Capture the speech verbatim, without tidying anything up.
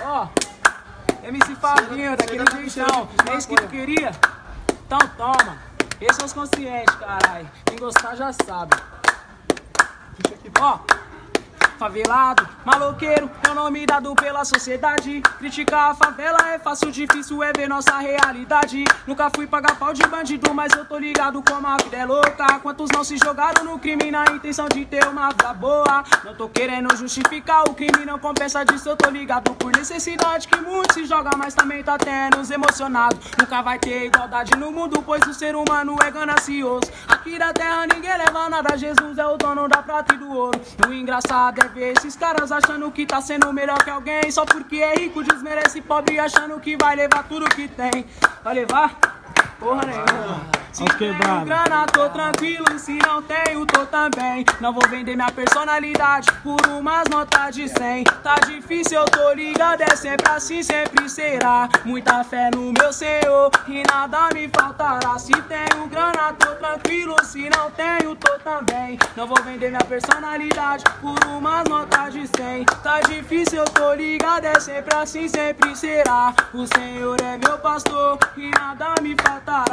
Ó, M C Fabinho, daquele jeitão. É isso que tu queria? Então toma. Esses são os conscientes, caralho. Quem gostar já sabe. Ó. Favelado, maloqueiro, é o nome dado pela sociedade. Criticar a favela é fácil, difícil é ver nossa realidade. Nunca fui pagar pau de bandido, mas eu tô ligado como a vida é louca. Quantos não se jogaram no crime na intenção de ter uma vida boa? Não tô querendo justificar o crime, não compensa disso, eu tô ligado por necessidade. Que muitos se jogam, mas também tá tendo os emocionados. Nunca vai ter igualdade no mundo, pois o ser humano é ganancioso. Aqui da terra ninguém leva nada, Jesus é o dono da prata e do ouro. O engraçado é ver esses caras achando que tá sendo melhor que alguém. Só porque é rico desmerece pobre, achando que vai levar tudo que tem. Vai levar? Porra nenhuma. Se tenho grana, tô tranquilo, se não tenho, tô também. Não vou vender minha personalidade por umas notas de cem. Tá difícil, eu tô ligado, é sempre assim, sempre será. Muita fé no meu Senhor e nada me faltará. Se tenho grana, tô tranquilo, se não tenho, tô também. Não vou vender minha personalidade por umas notas de cem. Tá difícil, eu tô ligado, é sempre assim, sempre será. O Senhor é meu pastor e nada me faltará.